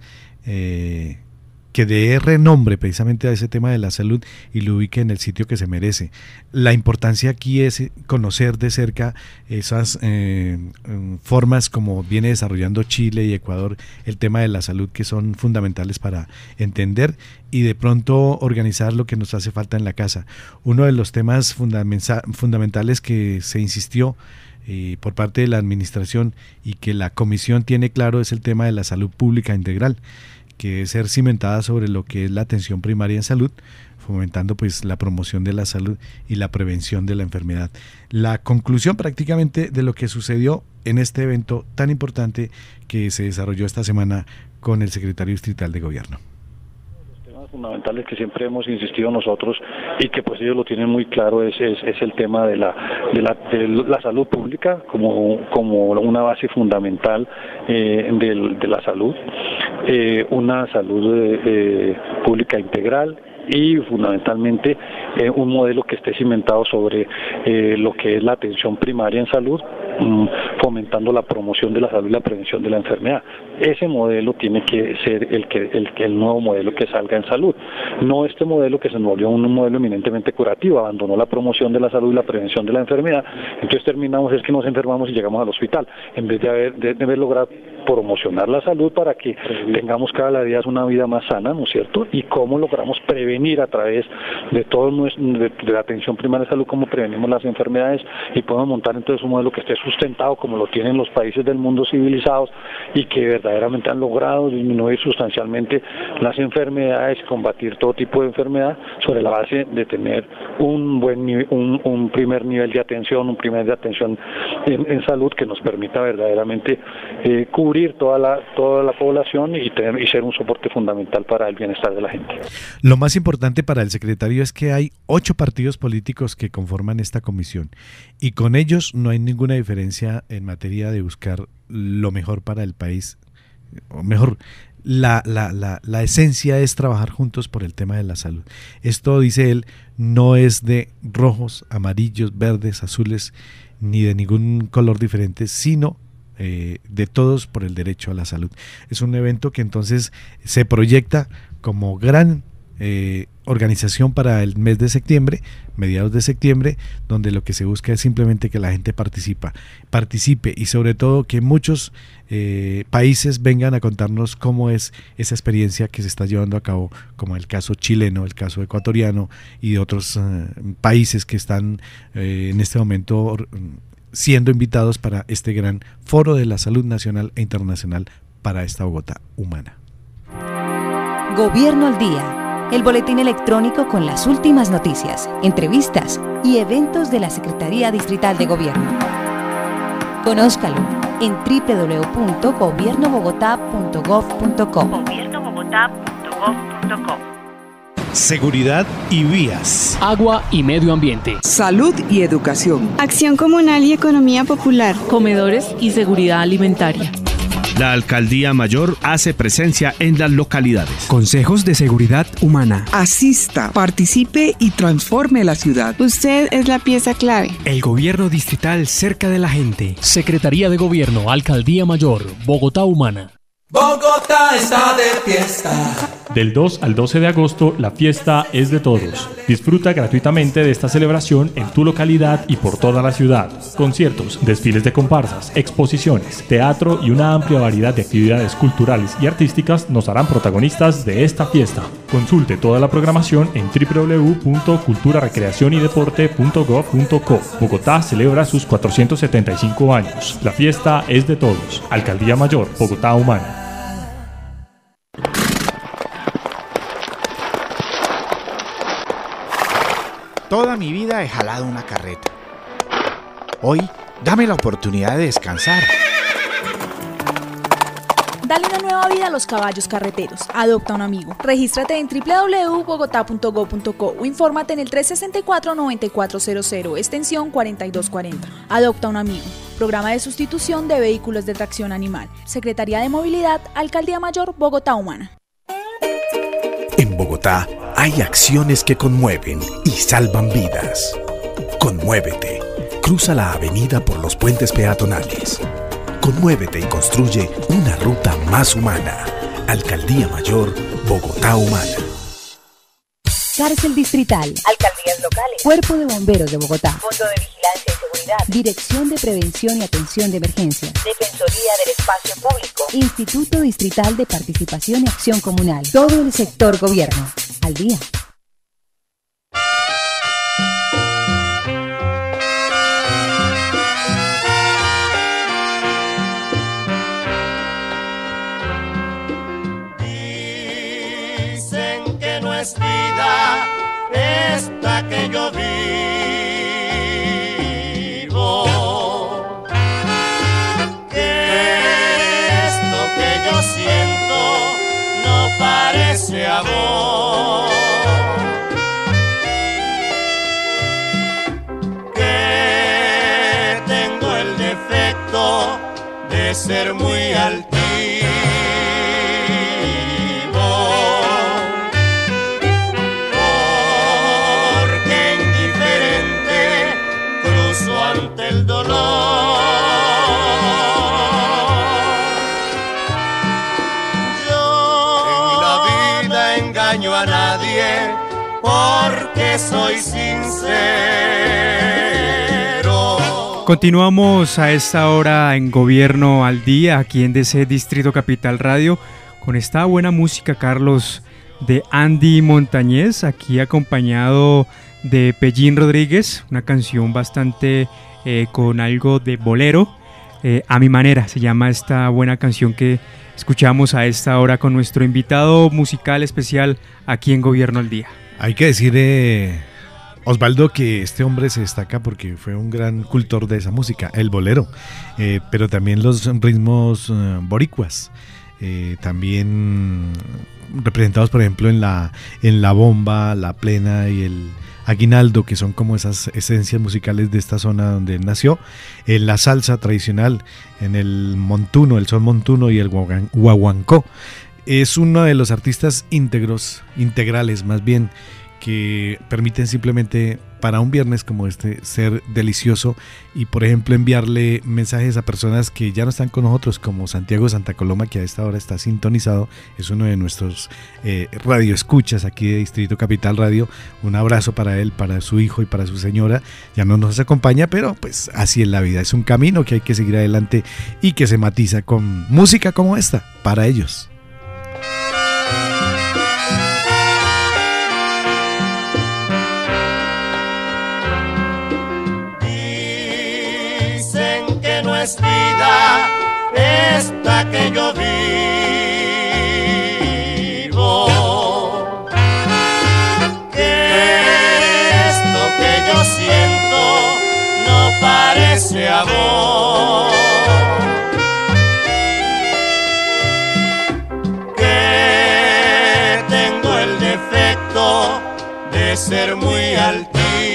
eh, que dé renombre precisamente a ese tema de la salud y lo ubique en el sitio que se merece. La importancia aquí es conocer de cerca esas eh, formas como viene desarrollando Chile y Ecuador el tema de la salud, que son fundamentales para entender y de pronto organizar lo que nos hace falta en la casa. Uno de los temas fundamenta- fundamentales que se insistió eh, por parte de la administración y que la comisión tiene claro es el tema de la salud pública integral, que es ser cimentada sobre lo que es la atención primaria en salud, fomentando pues la promoción de la salud y la prevención de la enfermedad. La conclusión prácticamente de lo que sucedió en este evento tan importante que se desarrolló esta semana con el secretario distrital de gobierno. Fundamentales que siempre hemos insistido nosotros y que pues ellos lo tienen muy claro es, es, es el tema de la, de la, de la salud pública como, como una base fundamental eh, del, de la salud, eh, una salud eh, pública integral y fundamentalmente eh, un modelo que esté cimentado sobre eh, lo que es la atención primaria en salud, fomentando la promoción de la salud y la prevención de la enfermedad. Ese modelo tiene que ser el que el, el nuevo modelo que salga en salud, no este modelo que se volvió un modelo eminentemente curativo, abandonó la promoción de la salud y la prevención de la enfermedad, entonces terminamos es que nos enfermamos y llegamos al hospital, en vez de haber, de, de haber logrado promocionar la salud para que tengamos cada día una vida más sana, ¿no es cierto? Y cómo logramos prevenir a través de todo nuestro, de, de la atención primaria de salud, cómo prevenimos las enfermedades y podemos montar entonces un modelo que esté sustentado como lo tienen los países del mundo civilizados y que verdaderamente han logrado disminuir sustancialmente las enfermedades, combatir todo tipo de enfermedad sobre la base de tener un buen nivel, un, un primer nivel de atención, un primer de atención en, en salud que nos permita verdaderamente eh, cubrir toda la toda la población y tener y ser un soporte fundamental para el bienestar de la gente. Lo más importante para el secretario es que hay ocho partidos políticos que conforman esta comisión y con ellos no hay ninguna diferencia en materia de buscar lo mejor para el país, o mejor, la, la, la, la esencia es trabajar juntos por el tema de la salud. Esto, dice él, no es de rojos, amarillos, verdes, azules, ni de ningún color diferente, sino Eh, de todos por el derecho a la salud. Es un evento que entonces se proyecta como gran eh, organización para el mes de septiembre, mediados de septiembre, donde lo que se busca es simplemente que la gente participa, participe y sobre todo que muchos eh, países vengan a contarnos cómo es esa experiencia que se está llevando a cabo, como el caso chileno, el caso ecuatoriano y de otros eh, países que están eh, en este momento siendo invitados para este gran foro de la salud nacional e internacional para esta Bogotá humana. Gobierno al día, el boletín electrónico con las últimas noticias, entrevistas y eventos de la Secretaría Distrital de Gobierno. Conózcalo en doble u doble u doble u punto gobierno bogotá punto gov punto co. gobierno bogotá punto gov punto co. Seguridad y vías. Agua y medio ambiente. Salud y educación. Acción comunal y economía popular. Comedores y seguridad alimentaria. La Alcaldía Mayor hace presencia en las localidades. Consejos de seguridad humana. Asista, participe y transforme la ciudad. Usted es la pieza clave. El gobierno distrital cerca de la gente. Secretaría de Gobierno, Alcaldía Mayor, Bogotá Humana. Bogotá está de fiesta. Del dos al doce de agosto, la fiesta es de todos. Disfruta gratuitamente de esta celebración en tu localidad y por toda la ciudad. Conciertos, desfiles de comparsas, exposiciones, teatro y una amplia variedad de actividades culturales y artísticas nos harán protagonistas de esta fiesta. Consulte toda la programación en doble u doble u doble u punto cultura recreación y deporte punto gov punto co. Bogotá celebra sus cuatrocientos setenta y cinco años. La fiesta es de todos. Alcaldía Mayor, Bogotá Humana. Toda mi vida he jalado una carreta. Hoy, dame la oportunidad de descansar. Dale una nueva vida a los caballos carreteros. Adopta un amigo. Regístrate en doble u doble u doble u punto bogotá punto gov punto co o infórmate en el tres sesenta y cuatro, noventa y cuatro cero cero, extensión cuarenta y dos cuarenta. Adopta un amigo. Programa de sustitución de vehículos de tracción animal. Secretaría de Movilidad, Alcaldía Mayor, Bogotá Humana. En Bogotá hay acciones que conmueven y salvan vidas. Conmuévete. Cruza la avenida por los puentes peatonales. Conmuévete y construye una ruta más humana. Alcaldía Mayor, Bogotá Humana. Cárcel Distrital. Alcaldías locales. Cuerpo de Bomberos de Bogotá. Fondo de Vigilancia y Seguridad. Dirección de Prevención y Atención de Emergencias. Defensoría del Espacio Público. Instituto Distrital de Participación y Acción Comunal. Todo el sector gobierno. Al día. Dicen que no es vida esta que yo vivo, que esto que yo siento no parece amor, que tengo el defecto de ser muy altivo, porque indiferente cruzo ante el dolor. Engaño a nadie porque soy sincero. Continuamos a esta hora en Gobierno al Día, aquí en D C Distrito Capital Radio, con esta buena música, Carlos, de Andy Montañez, aquí acompañado de Pellín Rodríguez, una canción bastante eh, con algo de bolero, eh, a mi manera se llama esta buena canción que escuchamos a esta hora con nuestro invitado musical especial aquí en Gobierno al Día. Hay que decir, eh, Osvaldo, que este hombre se destaca porque fue un gran cultor de esa música, el bolero, eh, pero también los ritmos eh, boricuas, eh, también representados, por ejemplo, en la, en la bomba, la plena y el aguinaldo, que son como esas esencias musicales de esta zona donde él nació, en la salsa tradicional, en el montuno, el son montuno y el guaguancó. Es uno de los artistas íntegros, integrales más bien, que permiten simplemente para un viernes como este ser delicioso y, por ejemplo, enviarle mensajes a personas que ya no están con nosotros, como Santiago Santa Coloma, que a esta hora está sintonizado, es uno de nuestros eh, radioescuchas aquí de Distrito Capital Radio. Un abrazo para él, para su hijo y para su señora. Ya no nos acompaña, pero pues así es la vida, es un camino que hay que seguir adelante y que se matiza con música como esta para ellos. Es vida esta que yo vivo, ser muy altivo.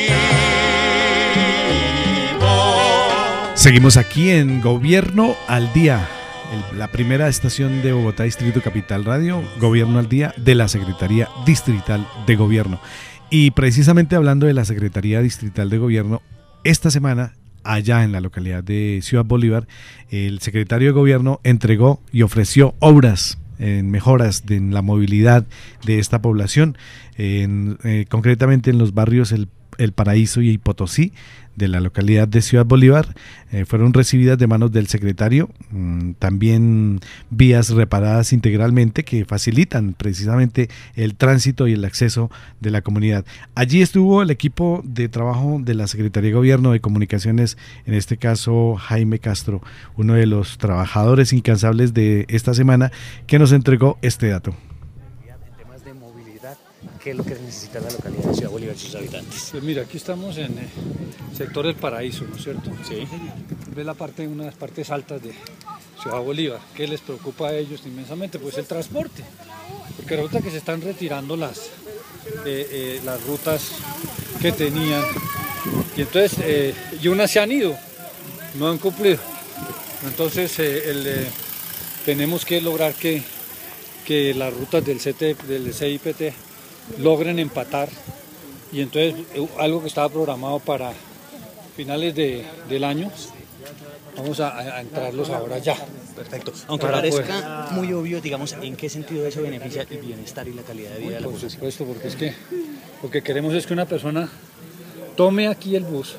Seguimos aquí en Gobierno al Día, el, la primera estación de Bogotá Distrito Capital Radio, Gobierno al Día de la Secretaría Distrital de Gobierno. Y precisamente hablando de la Secretaría Distrital de Gobierno, esta semana, allá en la localidad de Ciudad Bolívar, el secretario de Gobierno entregó y ofreció obras en mejoras de, en la movilidad de esta población, en, eh, concretamente en los barrios El, El Paraíso y Potosí de la localidad de Ciudad Bolívar. Eh, fueron recibidas de manos del secretario, mmm, también vías reparadas integralmente que facilitan precisamente el tránsito y el acceso de la comunidad. Allí estuvo el equipo de trabajo de la Secretaría de Gobierno de Comunicaciones, en este caso Jaime Castro, uno de los trabajadores incansables de esta semana, que nos entregó este dato. ¿Qué es lo que necesita la localidad de Ciudad Bolívar y sus habitantes? Pues mira, aquí estamos en el sector del Paraíso, ¿no es cierto? Sí. Ves la parte, una de las partes altas de Ciudad Bolívar. ¿Qué les preocupa a ellos inmensamente? Pues el transporte. Porque resulta que se están retirando las, eh, eh, las rutas que tenían. Y entonces, eh, y unas se han ido, no han cumplido. Entonces, eh, el, eh, tenemos que lograr que, que las rutas del, C T, del C I P T logren empatar, y entonces algo que estaba programado para finales de, del año, vamos a, a entrarlos ahora ya. Perfecto, aunque para parezca poder... muy obvio, digamos, ¿en qué sentido eso beneficia el bienestar y la calidad de vida Uy, de la población? Por supuesto, porque es que lo que queremos es que una persona tome aquí el bus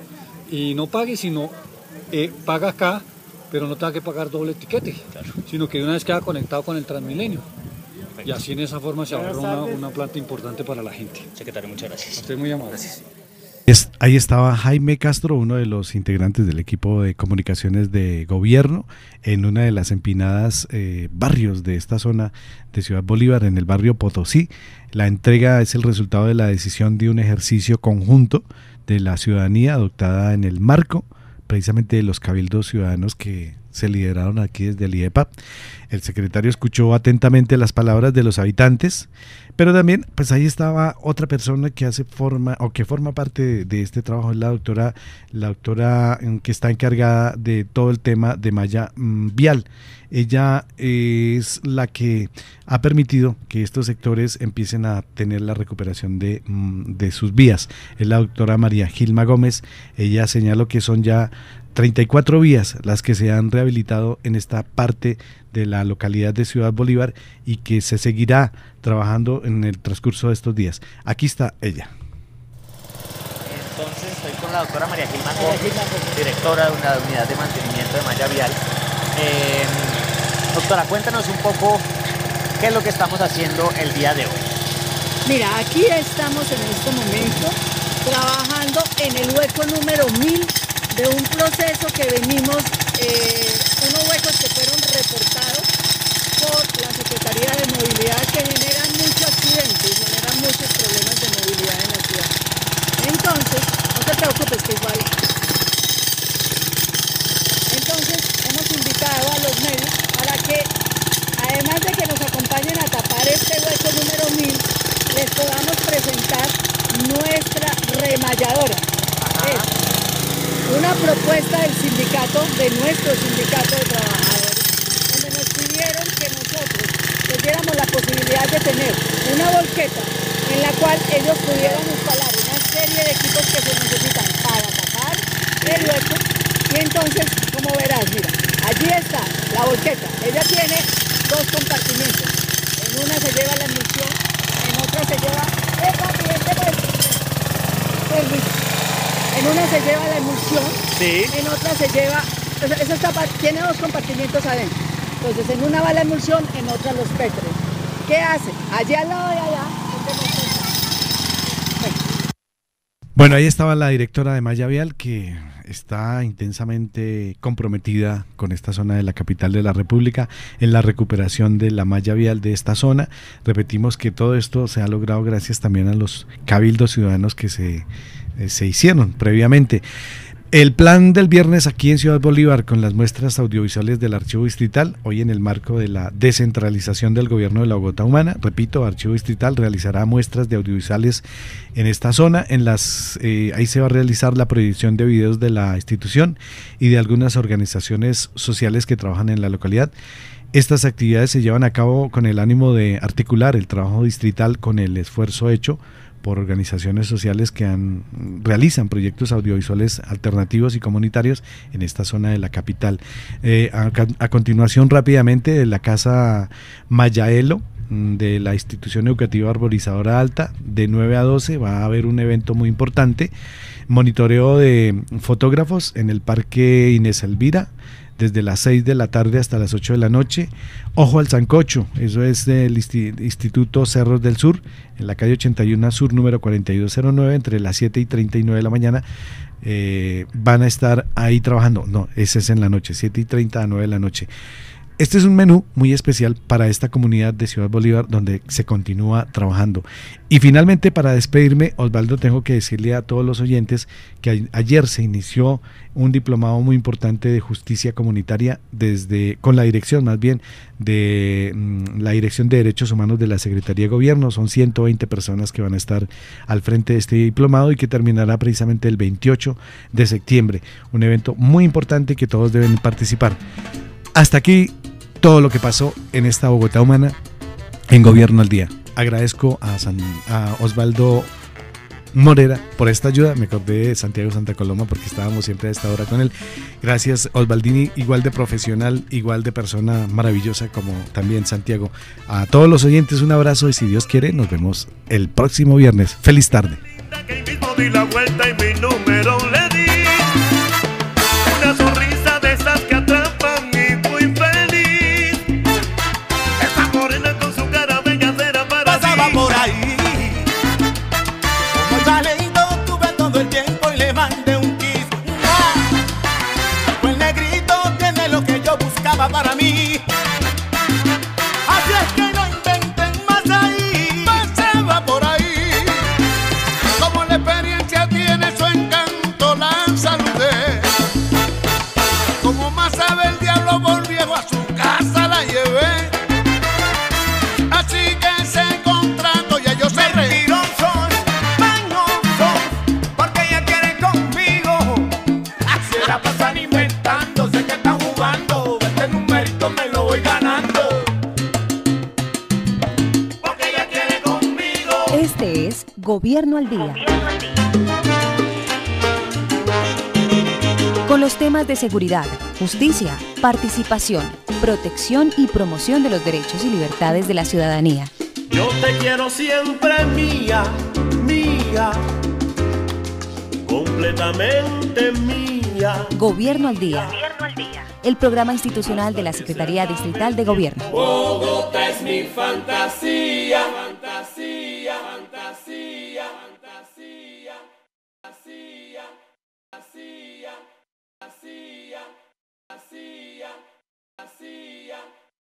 y no pague, sino eh, paga acá, pero no tenga que pagar doble tiquete, claro, sino que una vez queda conectado con el Transmilenio. Y así en esa forma se ahorra una, una planta importante para la gente. Secretario, muchas gracias. Usted muy amable. Gracias. Es, ahí estaba Jaime Castro, uno de los integrantes del equipo de comunicaciones de gobierno, en una de las empinadas eh, barrios de esta zona de Ciudad Bolívar, en el barrio Potosí. La entrega es el resultado de la decisión de un ejercicio conjunto de la ciudadanía adoptada en el marco precisamente de los cabildos ciudadanos que se lideraron aquí desde el I E P A. El secretario escuchó atentamente las palabras de los habitantes, pero también pues ahí estaba otra persona que hace forma o que forma parte de, de este trabajo, es la doctora, la doctora que está encargada de todo el tema de malla mmm, vial. Ella es la que ha permitido que estos sectores empiecen a tener la recuperación de, de sus vías. Es la doctora María Gilma Gómez. Ella señaló que son ya treinta y cuatro vías las que se han rehabilitado en esta parte de la localidad de Ciudad Bolívar y que se seguirá trabajando en el transcurso de estos días. Aquí está ella. Entonces estoy con la doctora María Gilma Gómez, directora de una unidad de mantenimiento de malla vial. Eh, doctora, cuéntanos un poco qué es lo que estamos haciendo el día de hoy. Mira, aquí estamos en este momento trabajando en el hueco número mil de un proceso que venimos, eh, unos huecos que fueron reportados por la Secretaría de Movilidad, que generan muchos accidentes y generan muchos problemas de movilidad en la ciudad. Entonces, no te preocupes que igual. Entonces, hemos invitado a los medios para que, además de que nos acompañen a tapar este hueco número mil, les podamos presentar nuestra remalladora. Es una propuesta del sindicato, de nuestro sindicato de trabajadores, donde nos pidieron que nosotros les diéramos la posibilidad de tener una volqueta en la cual ellos pudieran instalar una serie de equipos que se necesitan para tapar el hueco. Y entonces, como verás, mira, allí está la volqueta. Ella tiene dos compartimientos. En una se lleva la emulsión, en otra se lleva el ambiente, pues, en una se lleva la emulsión, sí, en otra se lleva, esa está, tiene dos compartimientos adentro. Entonces en una va la emulsión, en otra los pétreos. ¿Qué hace? Allá al lado de allá. Bueno, ahí estaba la directora de malla vial, que está intensamente comprometida con esta zona de la capital de la República en la recuperación de la malla vial de esta zona. Repetimos que todo esto se ha logrado gracias también a los cabildos ciudadanos que se, eh, se hicieron previamente. El plan del viernes aquí en Ciudad Bolívar con las muestras audiovisuales del Archivo Distrital, hoy en el marco de la descentralización del gobierno de la Bogotá Humana. Repito, Archivo Distrital realizará muestras de audiovisuales en esta zona, en las eh, ahí se va a realizar la proyección de videos de la institución y de algunas organizaciones sociales que trabajan en la localidad. Estas actividades se llevan a cabo con el ánimo de articular el trabajo distrital con el esfuerzo hecho por organizaciones sociales que han, realizan proyectos audiovisuales alternativos y comunitarios en esta zona de la capital. Eh, a, a continuación, rápidamente, de la Casa Mayaelo, de la Institución Educativa Arborizadora Alta, de nueve a doce va a haber un evento muy importante, monitoreo de fotógrafos en el Parque Inés Elvira, desde las seis de la tarde hasta las ocho de la noche. Ojo al Sancocho, eso es del Instituto Cerros del Sur, en la calle ochenta y uno Sur, número cuarenta y dos cero nueve, entre las siete y treinta y nueve de la mañana. Eh, van a estar ahí trabajando, no, ese es en la noche, siete y treinta a nueve de la noche. Este es un menú muy especial para esta comunidad de Ciudad Bolívar donde se continúa trabajando. Y finalmente, para despedirme, Osvaldo, tengo que decirle a todos los oyentes que a, ayer se inició un diplomado muy importante de justicia comunitaria desde con la dirección más bien de mmm, la Dirección de Derechos Humanos de la Secretaría de Gobierno. Son ciento veinte personas que van a estar al frente de este diplomado y que terminará precisamente el veintiocho de septiembre. Un evento muy importante que todos deben participar. Hasta aquí todo lo que pasó en esta Bogotá Humana en Gobierno al Día. Agradezco a, San, a Osvaldo Morera por esta ayuda. Me acordé de Santiago Santa Coloma porque estábamos siempre a esta hora con él. Gracias, Osvaldini, igual de profesional, igual de persona maravillosa como también Santiago. A todos los oyentes un abrazo y si Dios quiere nos vemos el próximo viernes. Feliz tarde. Di la vuelta y mi número le di. Una sonrisa de esas que atrapan y muy feliz. Esa morena con su cara bella será para pasaba ti. Por ahí. Como iba leyendo tuve todo el tiempo y le mandé un kiss. No. El negrito tiene lo que yo buscaba para mí. Así es que no inventen más ahí. Pasaba por ahí. Como la experiencia tiene su encanto, la saludé. Como más sabe el diablo volvió a su casa la llevé. Así que ese contrato ya yo cerré. Mentiroso, mañoso, porque ella quiere conmigo. Así la pasan inventando, sé que están jugando. Este numerito me lo voy ganando. Porque ella quiere conmigo. Este es Gobierno al Día. Con los temas de seguridad, justicia, participación, protección y promoción de los derechos y libertades de la ciudadanía. Yo te quiero siempre mía, mía, completamente mía. Gobierno al Día. El programa institucional de la Secretaría Distrital de Gobierno. Bogotá es mi fantasía, fantasía, fantasía, fantasía, fantasía, fantasía, fantasía, fantasía, fantasía.